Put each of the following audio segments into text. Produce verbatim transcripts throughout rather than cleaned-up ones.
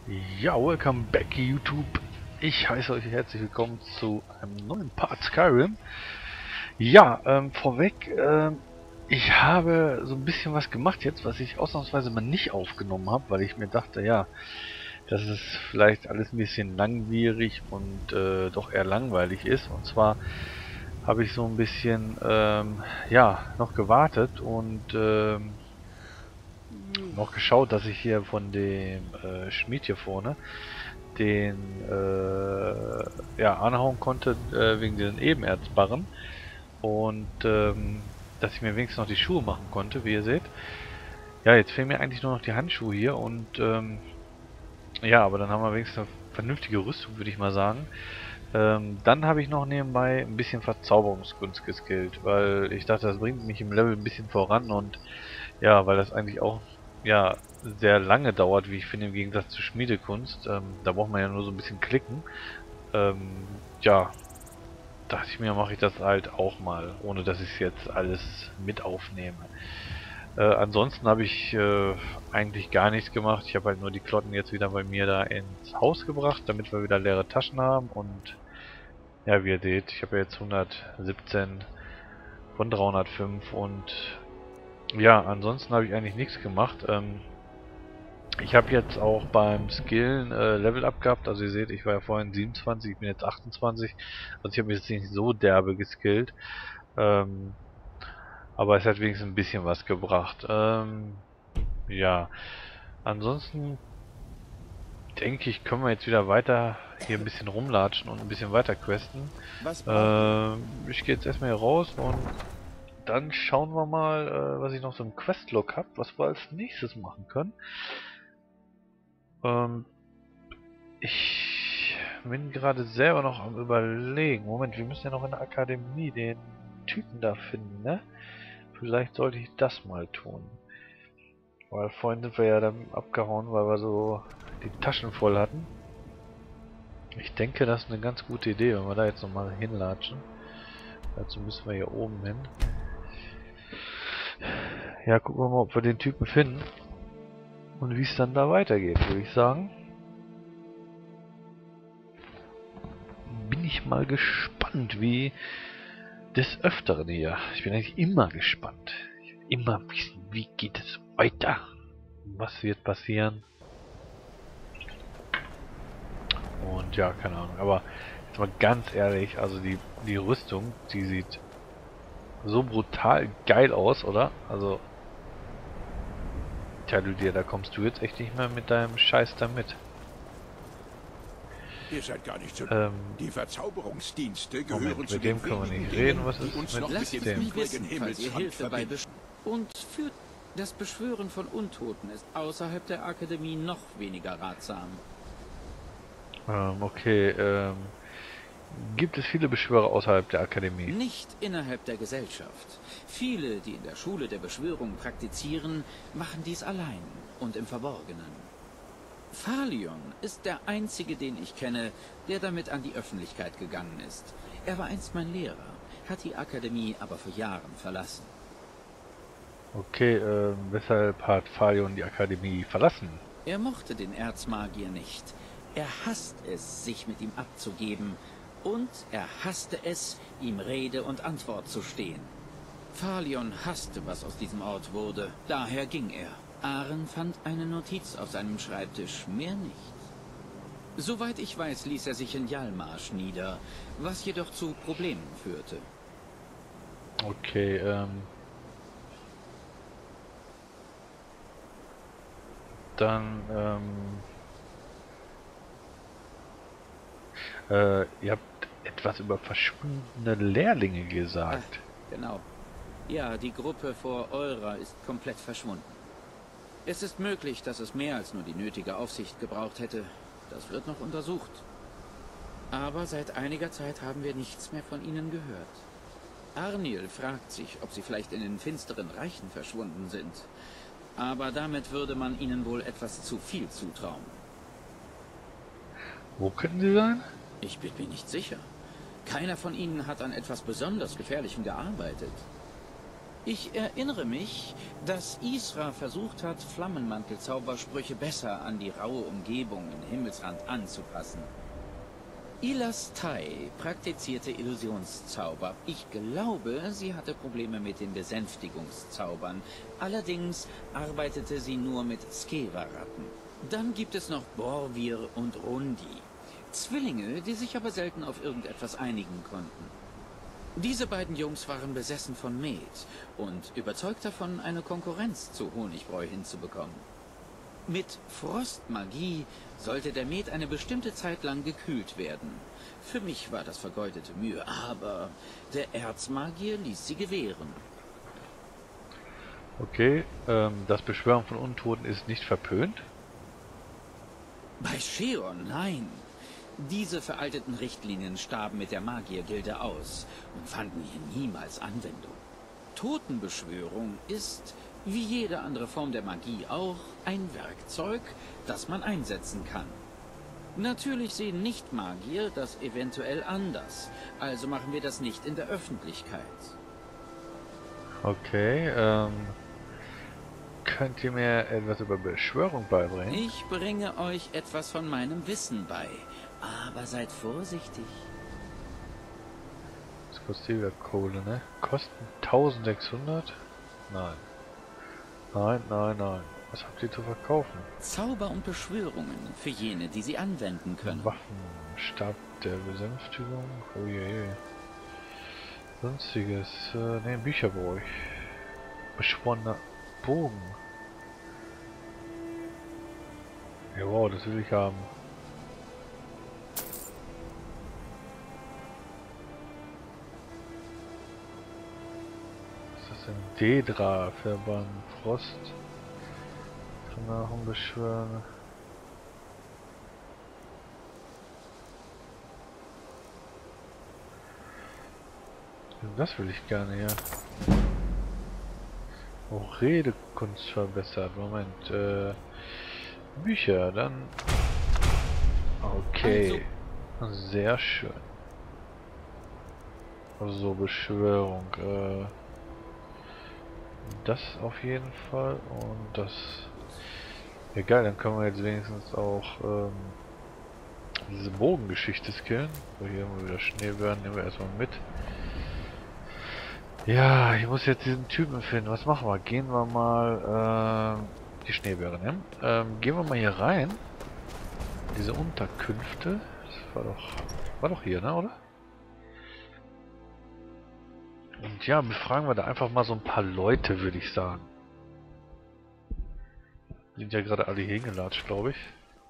Ja, welcome back YouTube. Ich heiße euch herzlich willkommen zu einem neuen Part Skyrim. Ja, ähm, vorweg, ähm, ich habe so ein bisschen was gemacht jetzt, was ich ausnahmsweise mal nicht aufgenommen habe, weil ich mir dachte, ja, dass es vielleicht alles ein bisschen langwierig und äh, doch eher langweilig ist. Und zwar habe ich so ein bisschen, ähm, ja, noch gewartet und ähm, noch geschaut, dass ich hier von dem äh, Schmied hier vorne den äh, ja, anhauen konnte äh, wegen den Ebenerzbarren und ähm, dass ich mir wenigstens noch die Schuhe machen konnte, wie ihr seht. Ja, jetzt fehlen mir eigentlich nur noch die Handschuhe hier und ähm, ja, aber dann haben wir wenigstens eine vernünftige Rüstung, würde ich mal sagen. Ähm, dann habe ich noch nebenbei ein bisschen Verzauberungskunst geskillt, weil ich dachte, das bringt mich im Level ein bisschen voran und ja, weil das eigentlich auch ja sehr lange dauert, wie ich finde, im Gegensatz zu Schmiedekunst. Ähm, da braucht man ja nur so ein bisschen klicken. Ähm, ja, dachte ich mir, mache ich das halt auch mal, ohne dass ich jetzt alles mit aufnehme. Äh, ansonsten habe ich äh, eigentlich gar nichts gemacht. Ich habe halt nur die Klotten jetzt wieder bei mir da ins Haus gebracht, damit wir wieder leere Taschen haben. Und ja, wie ihr seht, ich habe jetzt hundertsiebzehn von dreihundertfünf und ja, ansonsten habe ich eigentlich nichts gemacht. Ähm, ich habe jetzt auch beim Skillen äh, Level Up gehabt. Also ihr seht, ich war ja vorhin siebenundzwanzig, ich bin jetzt achtundzwanzig. Also ich habe jetzt nicht so derbe geskillt. Ähm, aber es hat wenigstens ein bisschen was gebracht. Ähm, ja, ansonsten denke ich, können wir jetzt wieder weiter hier ein bisschen rumlatschen und ein bisschen weiter questen. Was braucht ihr? Ähm, ich gehe jetzt erstmal hier raus und dann schauen wir mal, äh, was ich noch so im Questlog habe, was wir als nächstes machen können. Ähm, ich bin gerade selber noch am Überlegen. Moment, wir müssen ja noch in der Akademie den Typen da finden, ne? Vielleicht sollte ich das mal tun. Weil vorhin sind wir ja dann abgehauen, weil wir so die Taschen voll hatten. Ich denke, das ist eine ganz gute Idee, wenn wir da jetzt nochmal hinlatschen. Dazu müssen wir hier oben hin. Ja, gucken wir mal, ob wir den Typen finden. Und wie es dann da weitergeht, würde ich sagen. Bin ich mal gespannt, wie des Öfteren hier. Ich bin eigentlich immer gespannt. Ich will immer wissen, wie geht es weiter. Was wird passieren. Und ja, keine Ahnung. Aber jetzt mal ganz ehrlich, also die, die Rüstung, die sieht so brutal geil aus, oder? Also, tja, du dir, da kommst du jetzt echt nicht mehr mit deinem Scheiß da mit. Ihr seid gar nicht so... Ähm, Die Verzauberungsdienste gehören Moment, zu mit dem den können wir wenigen nicht Dingen, reden. Was die ist uns mit noch Lasst mit es dem mich übrigen wissen, falls ihr Himmelsrand Hilfe bei verbindet. Besch Und für das Beschwören von Untoten ist außerhalb der Akademie noch weniger ratsam. Ähm, okay, ähm, gibt es viele Beschwörer außerhalb der Akademie? Nicht innerhalb der Gesellschaft. Viele, die in der Schule der Beschwörung praktizieren, machen dies allein und im Verborgenen. Phalion ist der einzige, den ich kenne, der damit an die Öffentlichkeit gegangen ist. Er war einst mein Lehrer, hat die Akademie aber vor Jahren verlassen. Okay, ähm, weshalb hat Phalion die Akademie verlassen? Er mochte den Erzmagier nicht. Er hasst es, sich mit ihm abzugeben. Und er hasste es, ihm Rede und Antwort zu stehen. Phalion hasste, was aus diesem Ort wurde. Daher ging er. Aren fand eine Notiz auf seinem Schreibtisch, mehr nicht. Soweit ich weiß, ließ er sich in Jalmarsch nieder, was jedoch zu Problemen führte. Okay, ähm... Dann, ähm... Äh, ihr habt etwas über verschwundene Lehrlinge gesagt. Ah, genau. Ja, die Gruppe vor Eura ist komplett verschwunden. Es ist möglich, dass es mehr als nur die nötige Aufsicht gebraucht hätte. Das wird noch untersucht. Aber seit einiger Zeit haben wir nichts mehr von ihnen gehört. Arniel fragt sich, ob sie vielleicht in den finsteren Reichen verschwunden sind. Aber damit würde man ihnen wohl etwas zu viel zutrauen. Wo könnten sie sein? Ich bin mir nicht sicher. Keiner von ihnen hat an etwas besonders Gefährlichem gearbeitet. Ich erinnere mich, dass Isra versucht hat, Flammenmantel-Zaubersprüche besser an die raue Umgebung im Himmelsrand anzupassen. Ilas Tai praktizierte Illusionszauber. Ich glaube, sie hatte Probleme mit den Besänftigungszaubern. Allerdings arbeitete sie nur mit Skeva-Ratten. Dann gibt es noch Borvir und Rundi. Zwillinge, die sich aber selten auf irgendetwas einigen konnten. Diese beiden Jungs waren besessen von Met und überzeugt davon, eine Konkurrenz zu Honigbräu hinzubekommen. Mit Frostmagie sollte der Met eine bestimmte Zeit lang gekühlt werden. Für mich war das vergeudete Mühe, aber der Erzmagier ließ sie gewähren. Okay, ähm, das Beschwören von Untoten ist nicht verpönt? Bei Sheon, nein. Diese veralteten Richtlinien starben mit der Magiergilde aus und fanden hier niemals Anwendung. Totenbeschwörung ist, wie jede andere Form der Magie auch, ein Werkzeug, das man einsetzen kann. Natürlich sehen Nicht-Magier das eventuell anders, also machen wir das nicht in der Öffentlichkeit. Okay, ähm... könnt ihr mir etwas über Beschwörung beibringen? Ich bringe euch etwas von meinem Wissen bei, aber seid vorsichtig. Das kostet ja Kohle, ne? Kosten eintausendsechshundert? Nein. Nein, nein, nein. Was habt ihr zu verkaufen? Zauber und Beschwörungen für jene, die sie anwenden können. Waffen, Stab der Besänftigung, oh je. Sonstiges, äh, ne, Bücher brauche ich. Beschworener Bogen. Ja, wow, das will ich haben. Was ist das denn? Dedra, Verband, Frost. Nachum beschwören. Das will ich gerne hier. Auch Redekunst verbessert. Moment. Äh, Bücher, dann. Okay. Also. Sehr schön. Also Beschwörung. Äh, das auf jeden Fall. Und das. Egal, dann können wir jetzt wenigstens auch ähm, diese Bogengeschichte skillen. So, hier haben wir wieder Schneebären, nehmen wir erstmal mit. Ja, ich muss jetzt diesen Typen finden. Was machen wir? Gehen wir mal ähm, die Schneebären nehmen. Ähm, gehen wir mal hier rein. Diese Unterkünfte. Das war doch. War doch hier, ne, oder? Und ja, befragen wir da einfach mal so ein paar Leute, würde ich sagen. Sind ja gerade alle hier hingelatscht, glaube ich.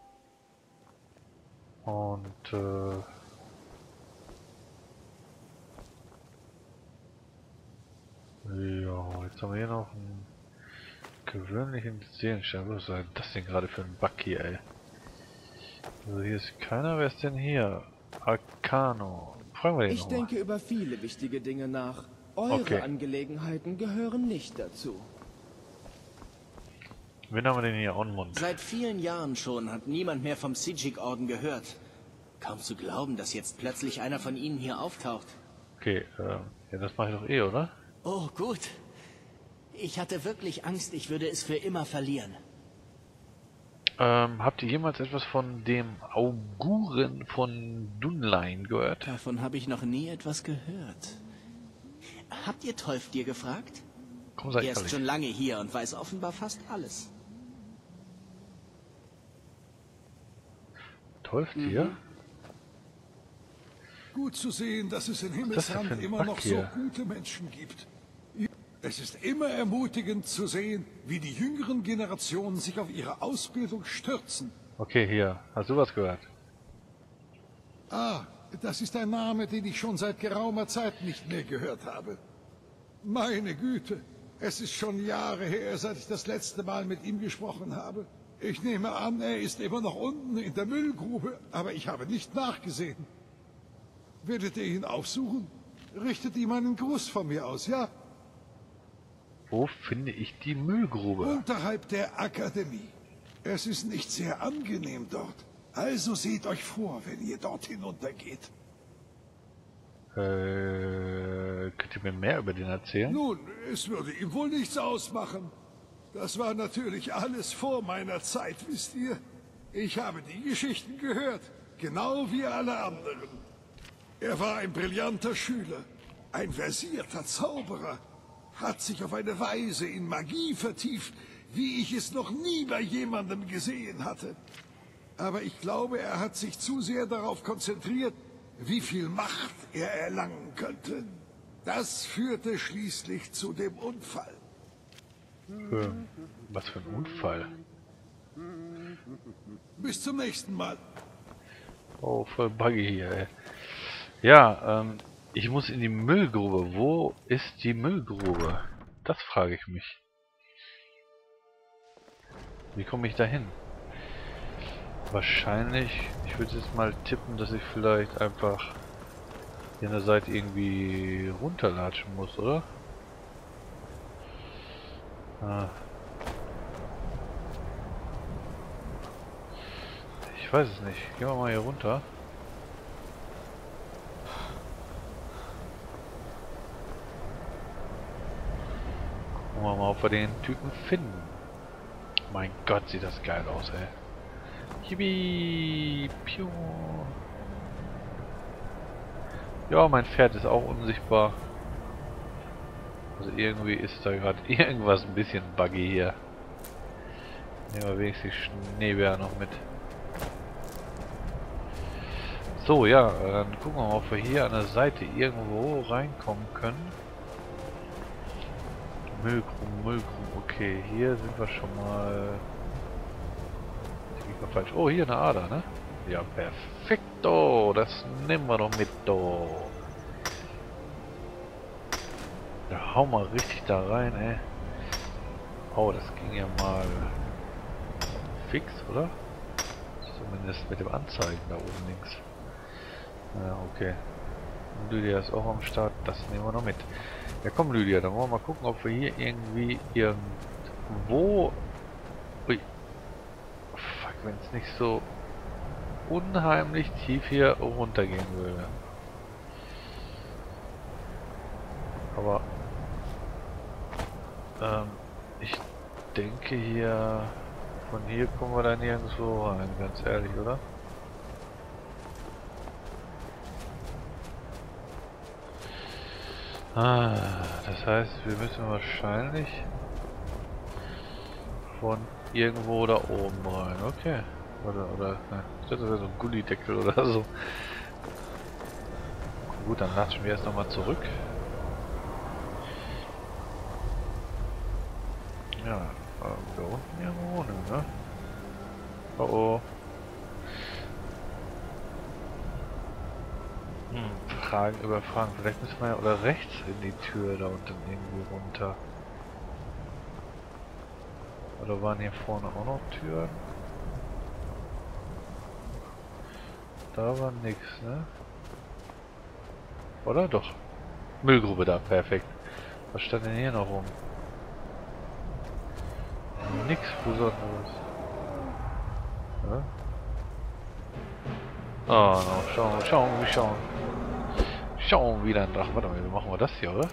Und äh, ja, jetzt haben wir hier noch einen gewöhnlichen Seelenstein. Was ist das denn gerade für ein Bug hier, ey? Also hier ist keiner. Wer ist denn hier? Arcano. Fragen wir den Ich nochmal. denke über viele wichtige Dinge nach. Eure Okay. Angelegenheiten gehören nicht dazu. Wen haben wir denn hier? Onmund. Seit vielen Jahren schon hat niemand mehr vom Sijik-Orden gehört. Kaum zu glauben, dass jetzt plötzlich einer von ihnen hier auftaucht. Okay, äh, ja, das mache ich doch eh, oder? Oh, gut. Ich hatte wirklich Angst, ich würde es für immer verlieren. Ähm, habt ihr jemals etwas von dem Auguren von Dunlein gehört? Davon habe ich noch nie etwas gehört. Habt ihr Tolfdir gefragt? Komm, sag ich Er ist ehrlich. schon lange hier und weiß offenbar fast alles. Tolfdir? Mhm. Gut zu sehen, dass es in das denn Himmelsrand für ein immer Bug noch so hier? gute Menschen gibt. Es ist immer ermutigend zu sehen, wie die jüngeren Generationen sich auf ihre Ausbildung stürzen. Okay, hier. Hast du was gehört? Ah, das ist ein Name, den ich schon seit geraumer Zeit nicht mehr gehört habe. Meine Güte, es ist schon Jahre her, seit ich das letzte Mal mit ihm gesprochen habe. Ich nehme an, er ist immer noch unten in der Müllgrube, aber ich habe nicht nachgesehen. Werdet ihr ihn aufsuchen? Richtet ihm einen Gruß von mir aus, ja? Wo finde ich die Müllgrube? Unterhalb der Akademie. Es ist nicht sehr angenehm dort. Also seht euch vor, wenn ihr dort hinuntergeht. Äh, könnt ihr mir mehr über den erzählen? Nun, es würde ihm wohl nichts ausmachen. Das war natürlich alles vor meiner Zeit, wisst ihr? Ich habe die Geschichten gehört, genau wie alle anderen. Er war ein brillanter Schüler, ein versierter Zauberer, hat sich auf eine Weise in Magie vertieft, wie ich es noch nie bei jemandem gesehen hatte. Aber ich glaube, er hat sich zu sehr darauf konzentriert, wie viel Macht er erlangen könnte. Das führte schließlich zu dem Unfall. Äh, was für ein Unfall? Bis zum nächsten Mal. Oh, voll buggy hier, ey. Ja, ähm, ich muss in die Müllgrube. Wo ist die Müllgrube? Das frage ich mich. Wie komme ich da hin? Wahrscheinlich, ich würde jetzt mal tippen, dass ich vielleicht einfach hier an der Seite irgendwie runterlatschen muss, oder? Ah. Ich weiß es nicht. Gehen wir mal hier runter. Gucken wir mal, ob wir den Typen finden. Mein Gott, sieht das geil aus, ey. Yippie! Piu! Ja, mein Pferd ist auch unsichtbar. Also irgendwie ist da gerade irgendwas ein bisschen buggy hier. Nehmen wir wenigstens die Schneebär noch mit. So, ja, dann gucken wir mal, ob wir hier an der Seite irgendwo reinkommen können. Müllgruben, Müllgruben, okay, hier sind wir schon mal... Ich mal falsch. Oh, hier eine Ader, ne? Ja, perfekto, das nehmen wir doch mit, do. Ja, hau mal richtig da rein, ey. Oh, das ging ja mal fix, oder? Zumindest mit dem Anzeigen da oben links. Ja, okay. Lydia ist auch am Start, das nehmen wir noch mit. Ja komm Lydia, dann wollen wir mal gucken, ob wir hier irgendwie irgendwo... Ui. Fuck, wenn es nicht so unheimlich tief hier runtergehen würde. Aber ähm, ich denke hier, von hier kommen wir da nirgendwo rein, ganz ehrlich, oder? Ah, das heißt, wir müssen wahrscheinlich von irgendwo da oben rein. Okay. Oder, oder, ne, das wäre so ein Gullideckel oder so. Gut, dann latschen wir erst nochmal zurück. Ja, da unten irgendwo, ne? Oh oh. Hm, Fragen über Fragen. Vielleicht müssen wir ja oder rechts in die Tür da unten irgendwie runter. Oder waren hier vorne auch noch Türen? Da war nix, ne? Oder? Doch. Müllgrube da, perfekt. Was stand denn hier noch rum? Nix Besonderes. Ja? Oh, no. Schauen, schauen, wir schauen. Schauen wieder ein Drachen. Warte mal, wie machen wir das hier, oder?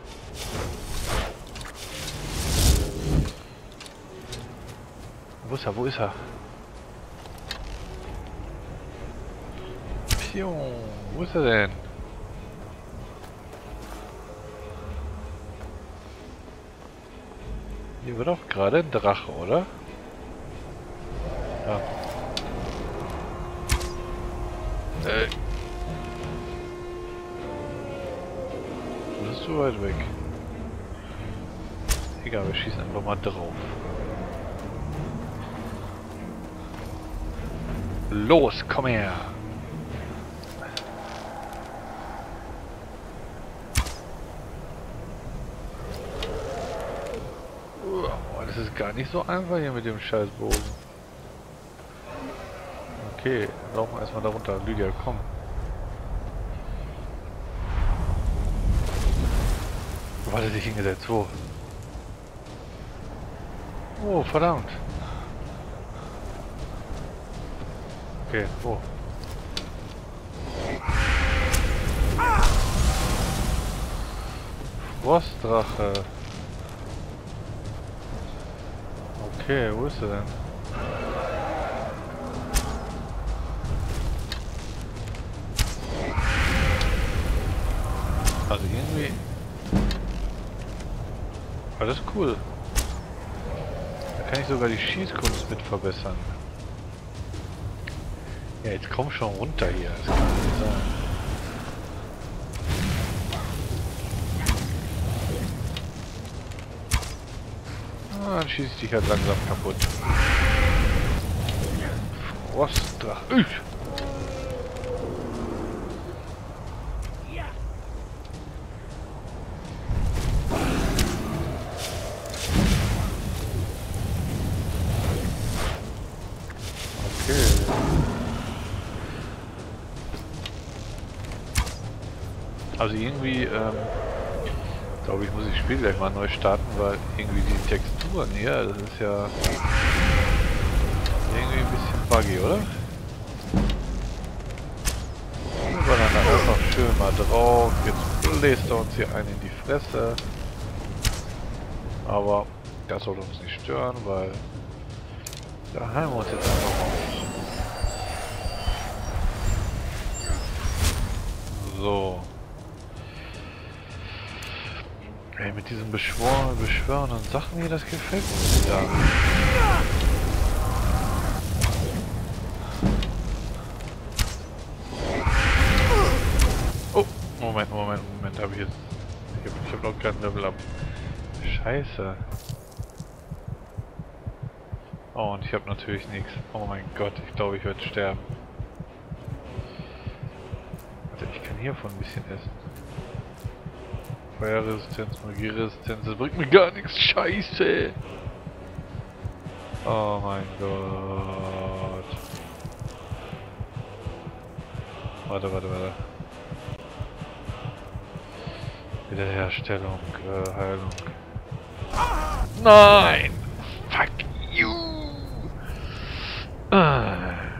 Wo ist er? Wo ist er? Pion, wo ist er denn? Hier wird doch gerade ein Drache, oder? Ja. Äh. Das ist zu weit weg. Egal, wir schießen einfach mal drauf. Los, komm her! Oh, das ist gar nicht so einfach hier mit dem Scheißbogen. Okay, laufen wir erstmal da runter. Lydia, komm. Wo hat er sich hingesetzt? Wo? Oh, verdammt. Okay, wo? Frostdrache. Okay, wo ist er denn? Also irgendwie... Aber das ist cool. Da kann ich sogar die Schießkunst mit verbessern. Ja, jetzt komm schon runter hier. Das kann nicht sein. Ah, dann schieße ich dich halt langsam kaputt. Frostdrache. Also irgendwie, ähm, glaube ich, muss ich das Spiel gleich mal neu starten, weil irgendwie die Texturen hier, das ist ja irgendwie ein bisschen buggy, oder? Wir ballern da erst noch schön mal drauf, jetzt bläst er uns hier einen in die Fresse. Aber das soll uns nicht stören, weil da heilen wir uns jetzt einfach auf. So. Ey, mit diesen beschworenen, beschwörenden Sachen hier, das gefällt mir wieder. Oh, Moment, Moment, Moment, habe ich jetzt... Ich habe ich hab noch kein Level up. Scheiße. Oh, und ich habe natürlich nichts. Oh mein Gott, ich glaube, ich werde sterben. Warte, ich kann hiervon ein bisschen essen. Feuerresistenz, Magieresistenz, das bringt mir gar nichts. Scheiße! Oh mein Gott. Warte, warte, warte. Wiederherstellung, äh, Heilung. Nein! Fuck you! Ah.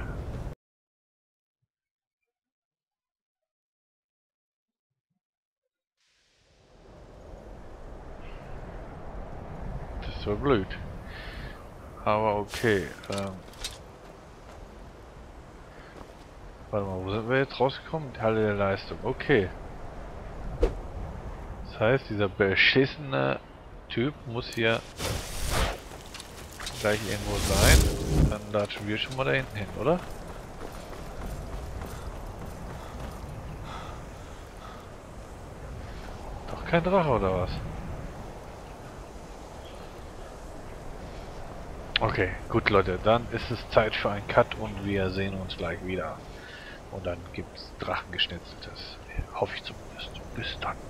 Das war blöd. Aber okay. Ähm. Warte mal, wo sind wir jetzt rausgekommen? Die Halle der Leistung. Okay. Das heißt, dieser beschissene Typ muss hier gleich irgendwo sein. Dann latschen wir schon mal da hinten hin, oder? Doch kein Drache oder was? Okay, gut Leute, dann ist es Zeit für einen Cut und wir sehen uns gleich wieder. Und dann gibt's Drachengeschnetzeltes. Hoffe ich zumindest. Bis dann.